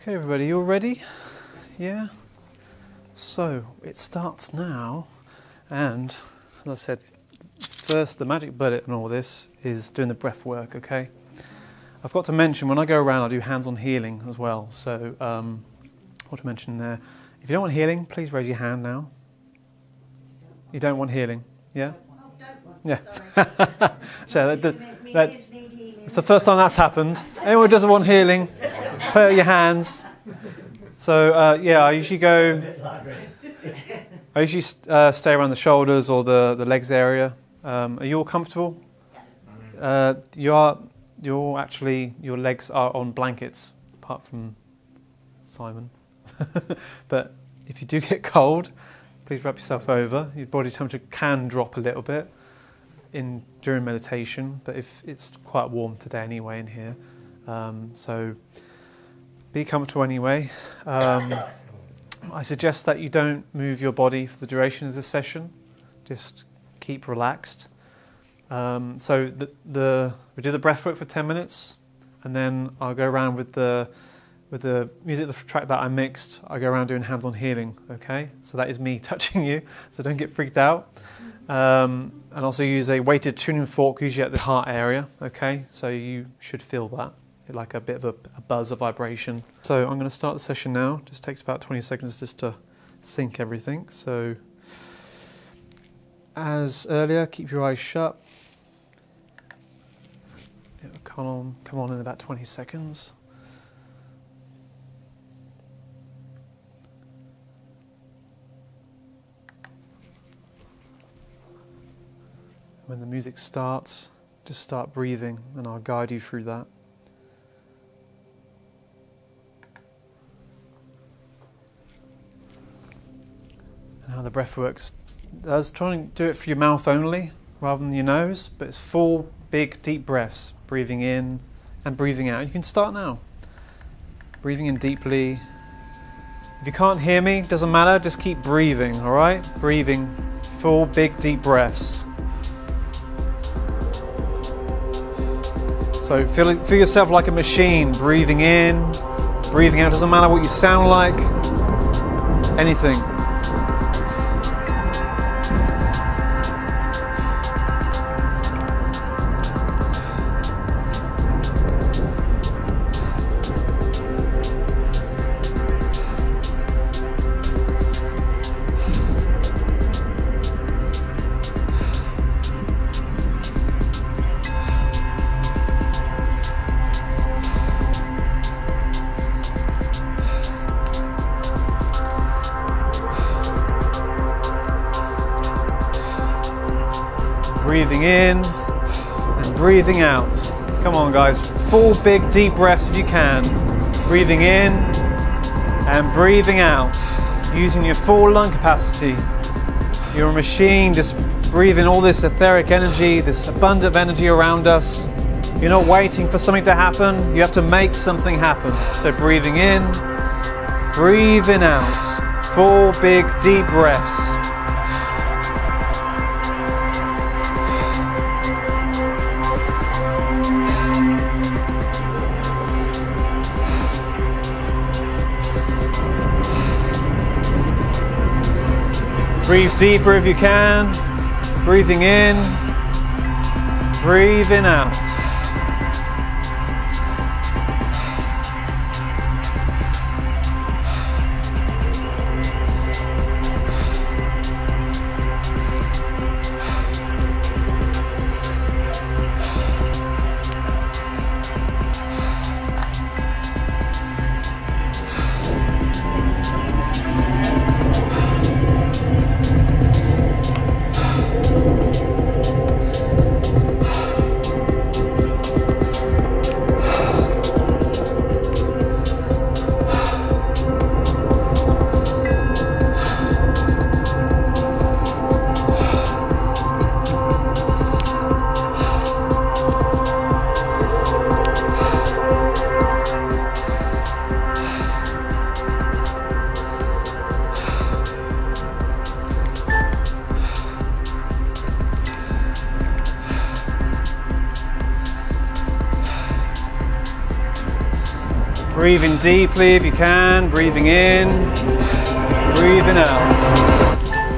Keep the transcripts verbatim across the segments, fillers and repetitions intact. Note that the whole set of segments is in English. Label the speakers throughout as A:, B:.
A: Okay, everybody, you all ready? Yeah? So, it starts now, and, as I said, first, the magic bullet in all this is doing the breath work, okay? I've got to mention, when I go around, I do hands-on healing as well, so, um, what to mention there. If you don't want healing, please raise your hand now. You don't want healing, yeah?
B: Oh, don't want,
A: yeah.
B: so
A: that, that, that, it's the first time that's happened. Anyone who doesn't want healing, put out your hands. So, uh, yeah, I usually go, I usually uh, stay around the shoulders or the, the legs area. Um, are you all comfortable? Uh, you are, you're actually, your legs are on blankets, apart from Simon. But if you do get cold, please wrap yourself over. Your body temperature can drop a little bit in during meditation, but if it's quite warm today anyway in here, um, so be comfortable anyway. Um, I suggest that you don't move your body for the duration of the session. Just keep relaxed. Um, so the, the we do the breath work for ten minutes, and then I'll go around with the with the music, the track that I mixed. I go around doing hands-on healing. Okay, so that is me touching you. So don't get freaked out. Um, and also use a weighted tuning fork, usually at the heart area. Okay, so you should feel that, like a bit of a, a buzz, a vibration. So I'm going to start the session now. Just takes about twenty seconds just to sync everything. So as earlier, keep your eyes shut. It'll come on, come on in about twenty seconds. When the music starts, just start breathing and I'll guide you through that. And how the breath works, I was trying to do it for your mouth only rather than your nose, but it's full, big, deep breaths, breathing in and breathing out. You can start now. Breathing in deeply. If you can't hear me, doesn't matter, just keep breathing, all right? Breathing, full, big, deep breaths. So feel, feel yourself like a machine, breathing in, breathing out. Doesn't matter what you sound like, anything. Breathing in and breathing out. Come on guys, full big deep breaths if you can. Breathing in and breathing out. Using your full lung capacity. You're a machine, just breathing all this etheric energy, this abundant energy around us. You're not waiting for something to happen, you have to make something happen. So breathing in, breathing out. Full big deep breaths. Breathe deeper if you can, breathing in, breathing out. Breathing deeply if you can, breathing in, breathing out.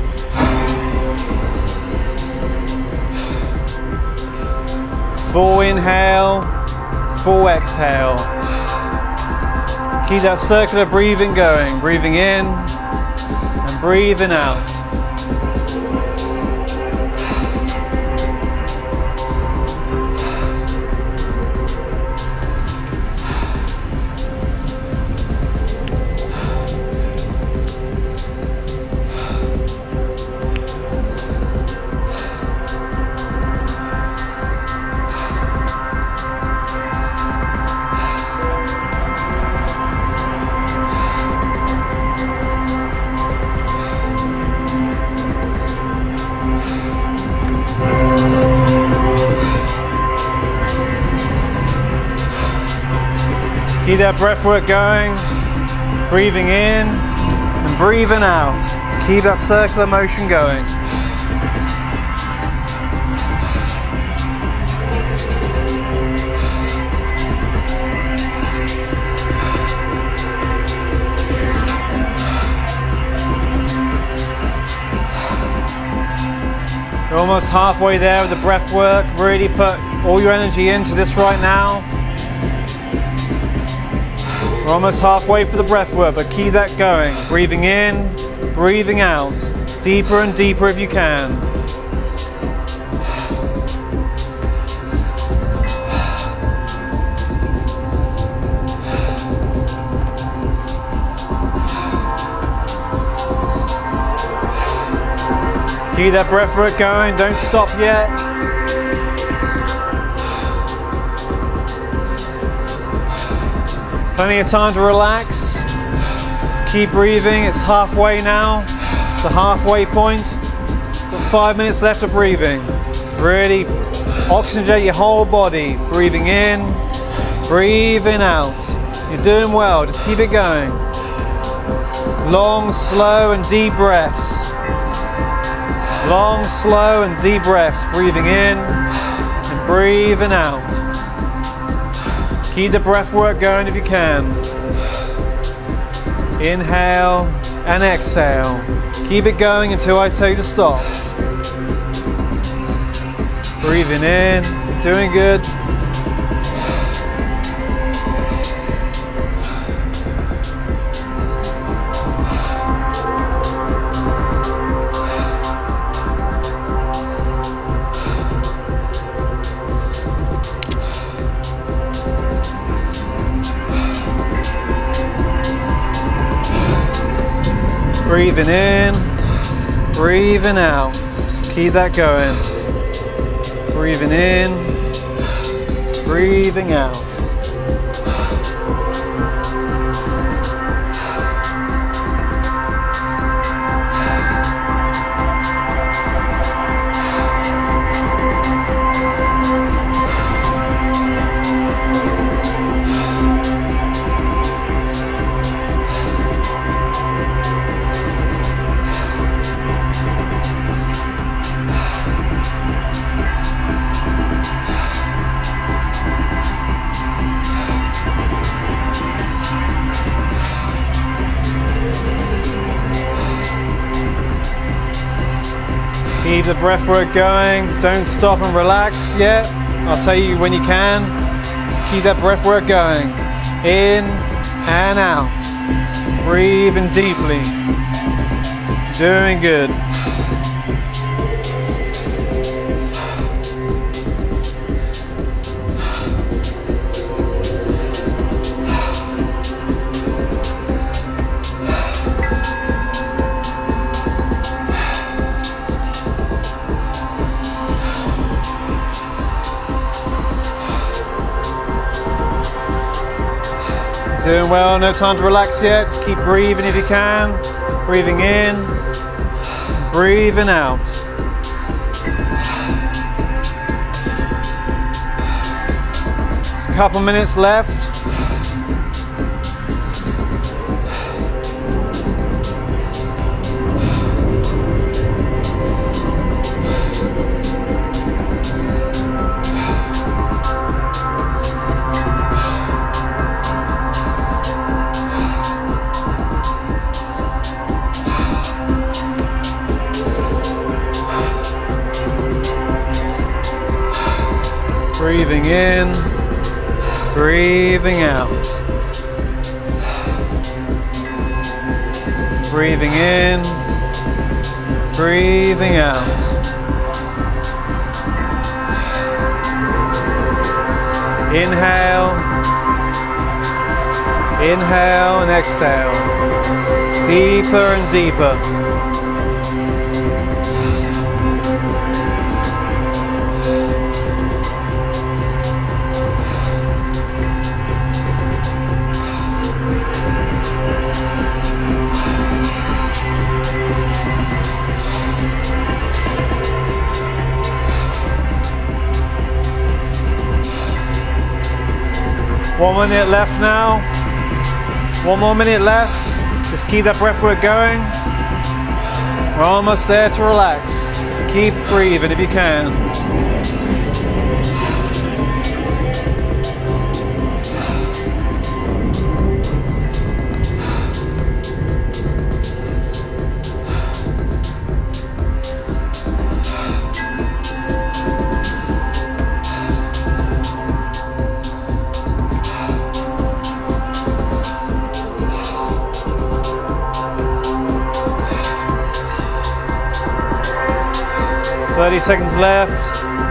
A: Full inhale, full exhale. Keep that circular breathing going, breathing in and breathing out. Keep that breath work going, breathing in and breathing out. Keep that circular motion going. You're almost halfway there with the breath work. Really put all your energy into this right now. We're almost halfway for the breath work, but keep that going. Breathing in, breathing out. Deeper and deeper if you can. Keep that breath work going, don't stop yet. Plenty of time to relax. Just keep breathing. It's halfway now. It's a halfway point. Got five minutes left of breathing. Really oxygenate your whole body. Breathing in, breathing out. You're doing well. Just keep it going. Long, slow, and deep breaths. Long, slow, and deep breaths. Breathing in and breathing out. Keep the breath work going if you can. Inhale and exhale. Keep it going until I tell you to stop. Breathing in, doing good. Breathing in, breathing out. Just keep that going. Breathing in, breathing out. Keep the breath work going. Don't stop and relax yet. I'll tell you when you can. Just keep that breath work going. In and out. Breathing deeply. Doing good. Doing well, no time to relax yet. Just keep breathing if you can. Breathing in, breathing out. Just a couple minutes left. Breathing in, breathing out. Breathing in, breathing out. Inhale, inhale and exhale. Deeper and deeper. One minute left now. One more minute left. Just keep that breath work going. We're almost there to relax. Just keep breathing if you can. thirty seconds left.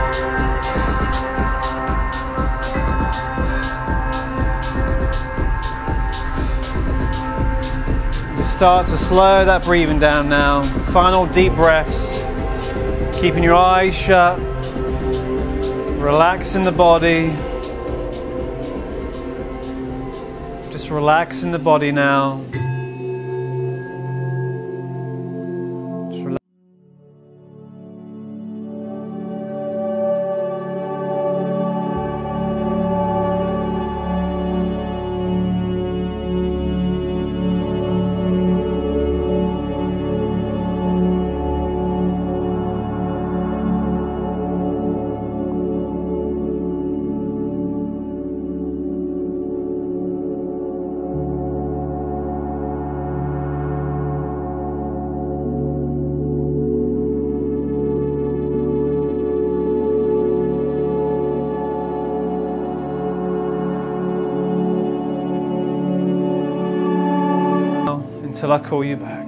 A: Just start to slow that breathing down now. Final deep breaths. Keeping your eyes shut. Relaxing the body. Just relaxing the body now. Until I call you back.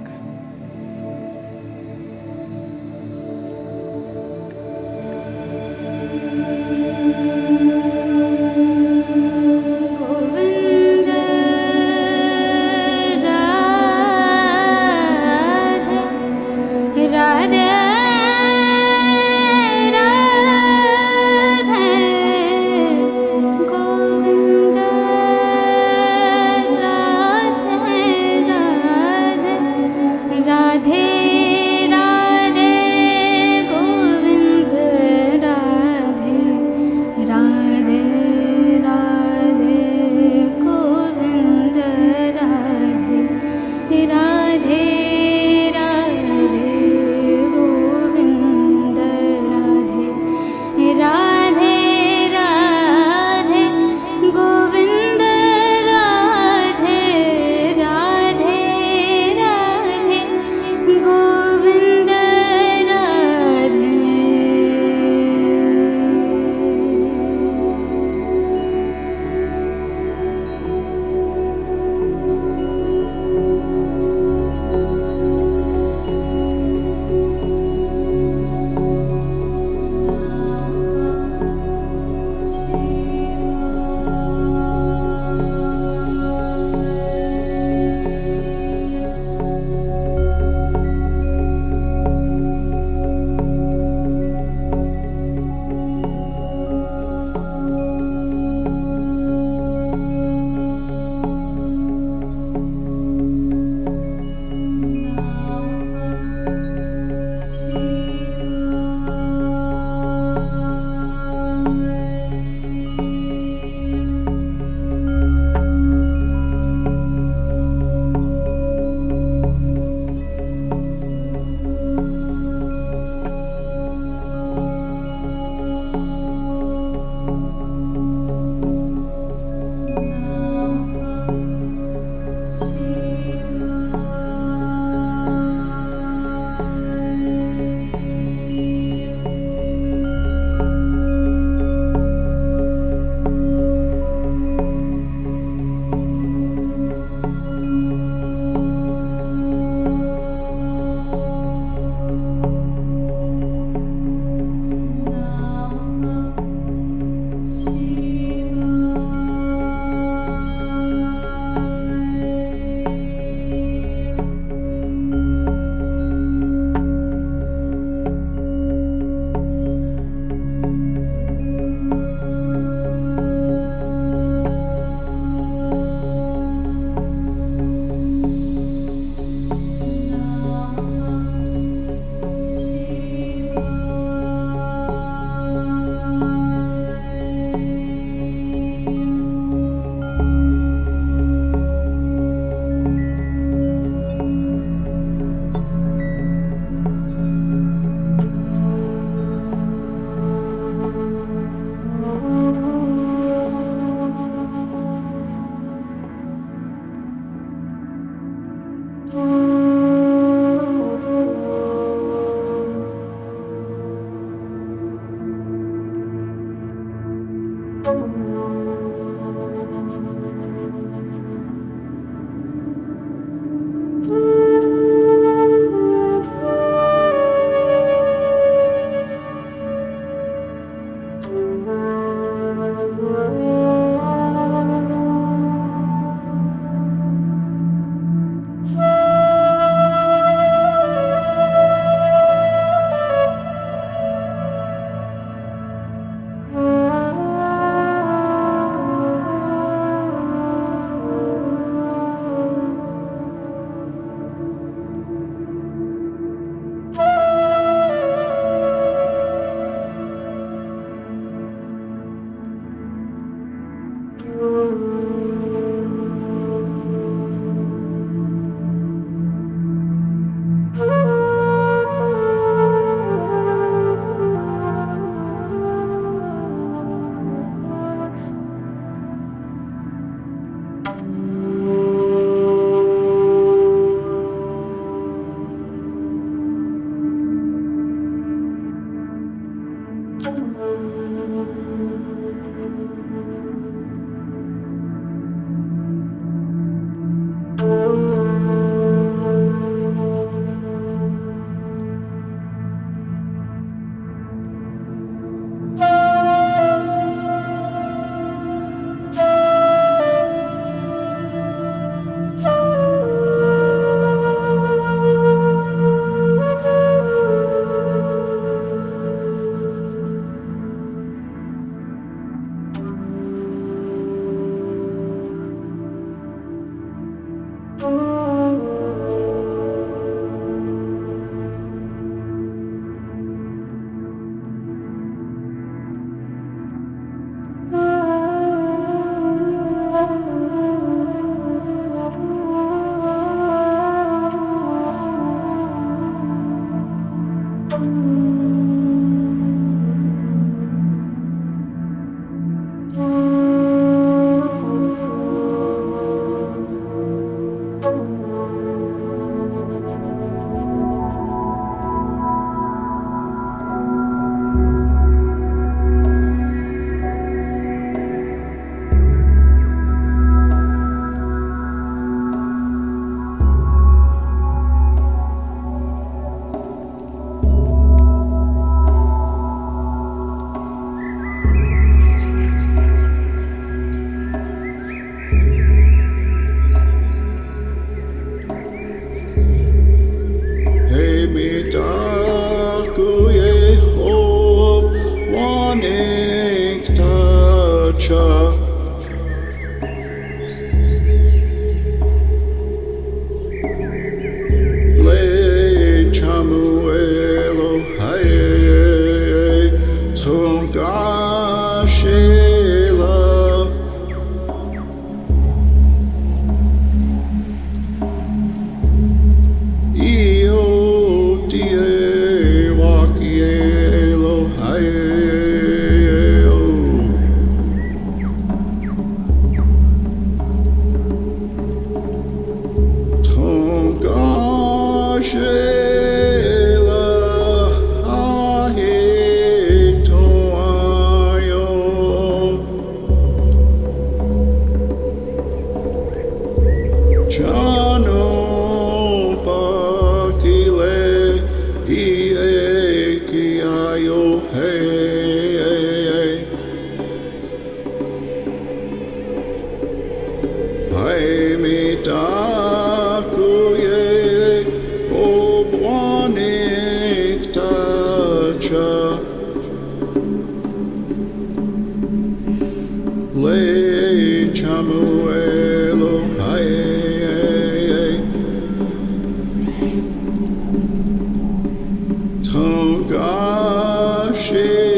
C: Tonga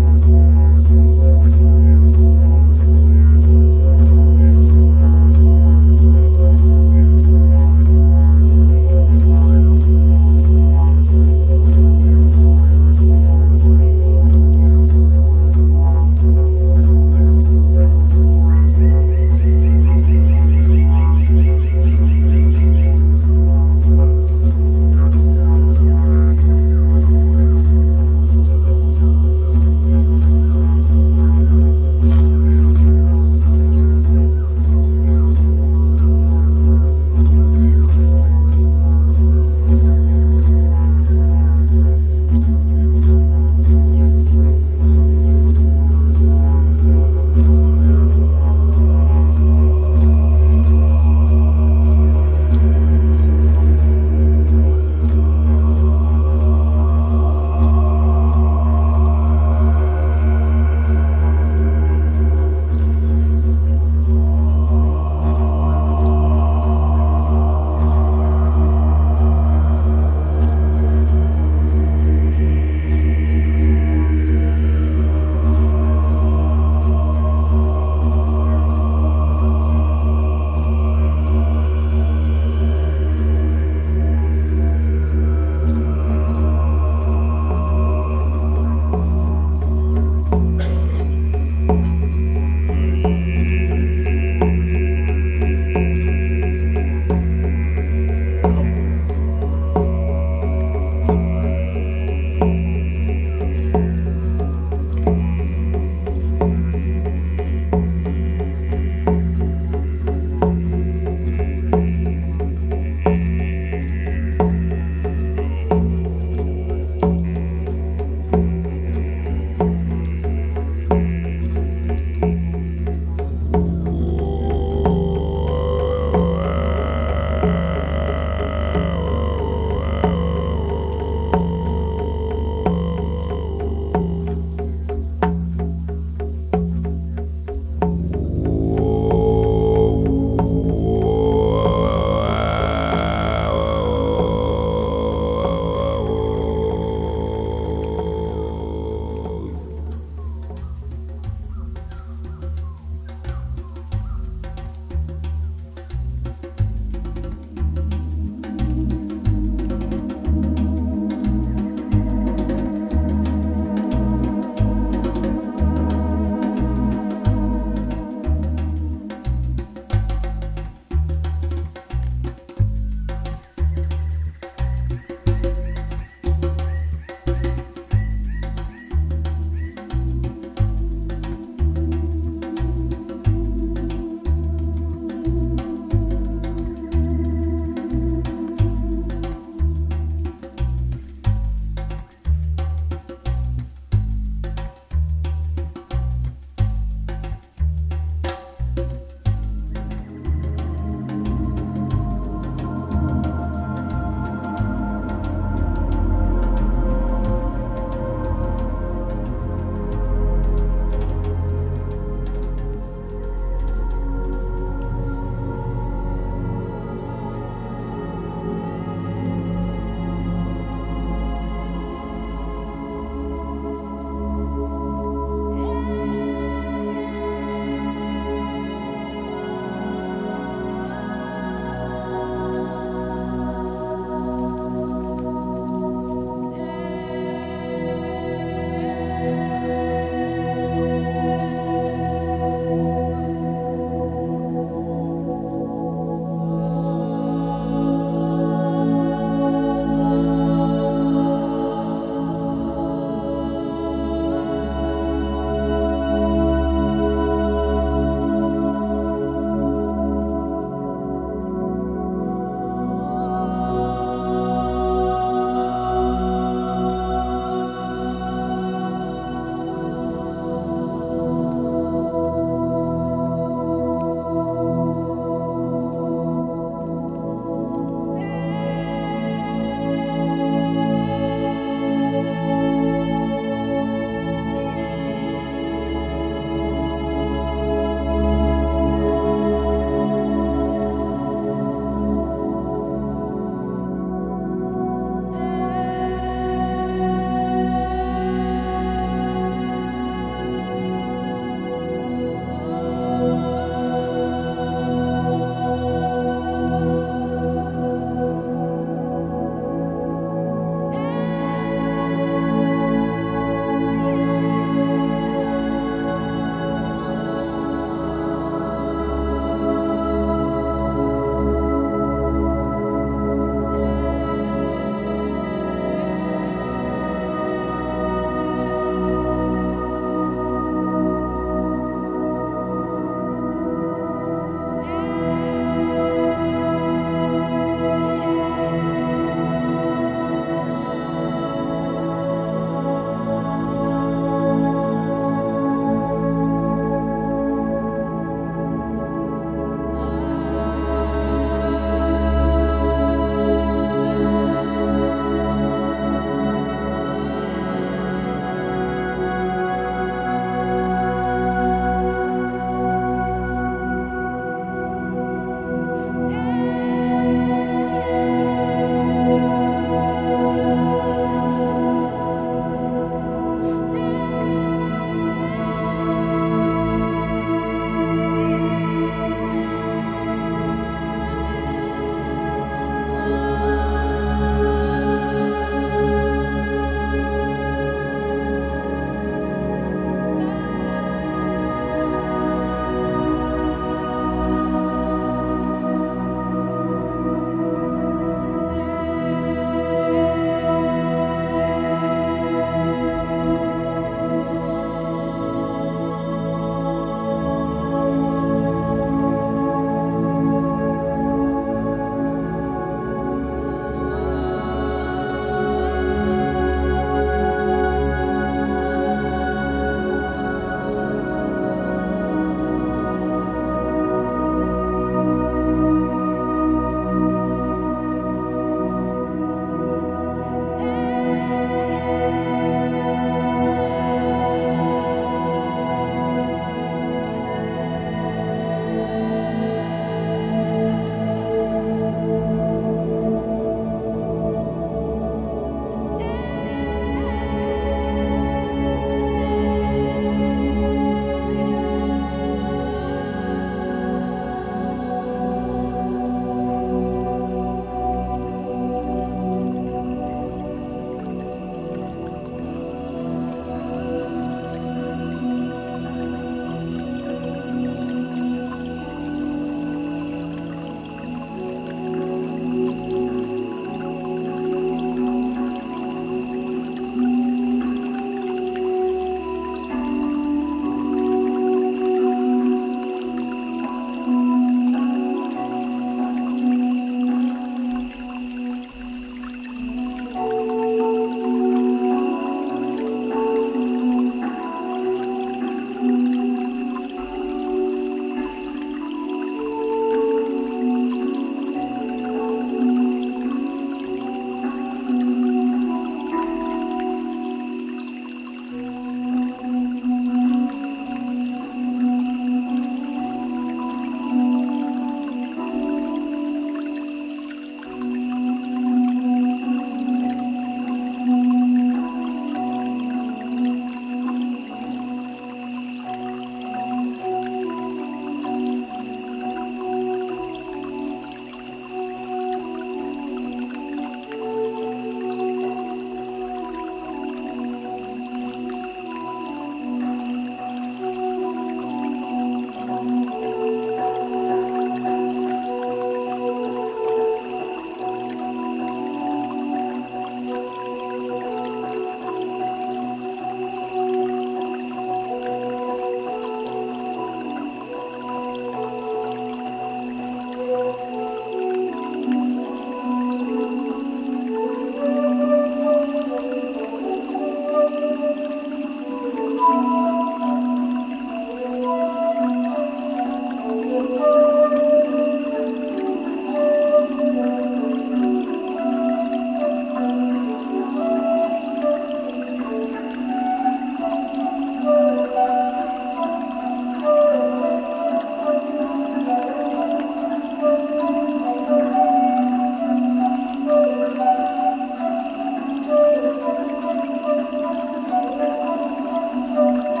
A: Thank you.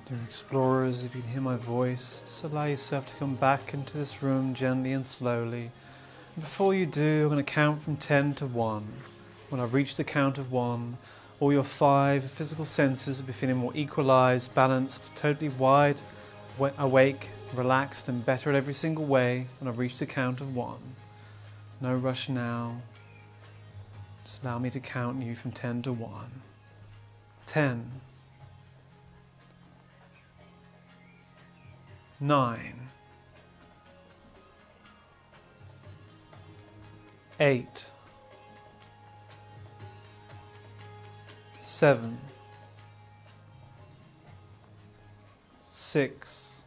A: Dear explorers, if you can hear my voice, just allow yourself to come back into this room gently and slowly. And before you do, I'm going to count from ten to one. When I reach the count of one, all your five physical senses will be feeling more equalized, balanced, totally wide, awake, relaxed, and better at every single way when I reach the count of one. No rush now. Just allow me to count you from ten to one. ten. Nine. Eight. Seven. Six.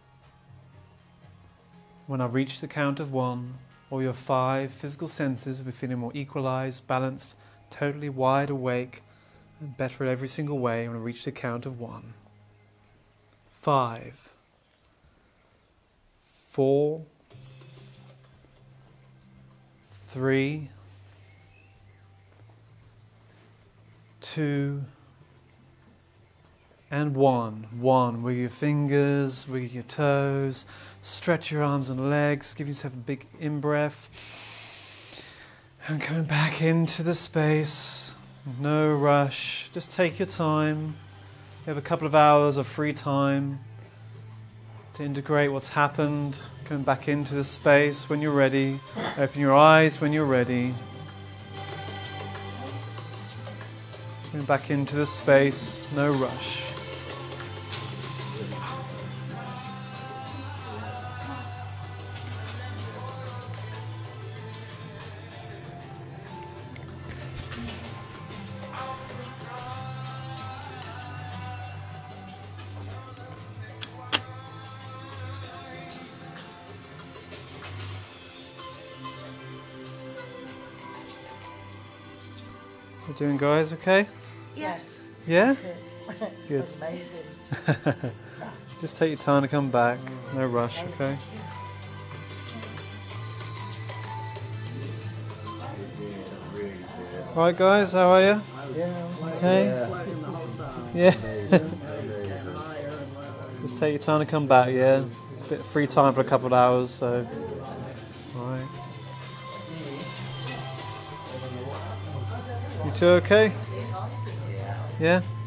A: When I reach the count of one, all your five physical senses will be feeling more equalized, balanced, totally wide awake, and better at every single way when I reach the count of one. Five. Four, three, two, and one. One. Wiggle your fingers, wiggle your toes, stretch your arms and legs, give yourself a big in-breath. And coming back into the space, no rush, just take your time. You have a couple of hours of free time to integrate what's happened, coming back into the space when you're ready. Open your eyes when you're ready. Coming back into the space, no rush. You doing, guys? Okay?
C: Yes.
A: Yeah?
C: Good.
A: Good.
C: Amazing.
A: Just take your time to come back. No rush, okay? Right, guys, how are you?
C: Yeah.
A: Okay? Yeah. Just take your time to come back, yeah? It's a bit of free time for a couple of hours, so... Alright. You two okay? Yeah?